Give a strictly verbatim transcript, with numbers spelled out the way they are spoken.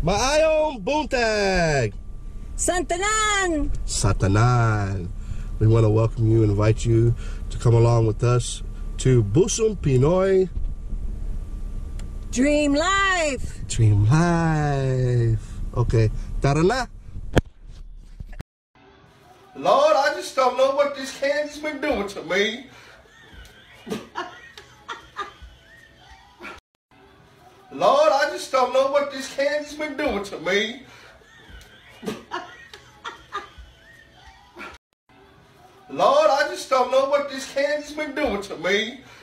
Maayong buntag! Santanan! Satanan! We want to welcome you and invite you to come along with us to Busong Pinoy Dream Life! Dream Life. Okay, tara na! Lord, I just don't know what this candy's been doing to me. Lord, I just don't know what this candy's been doing to me. Lord, I just don't know what this candy's been doing to me.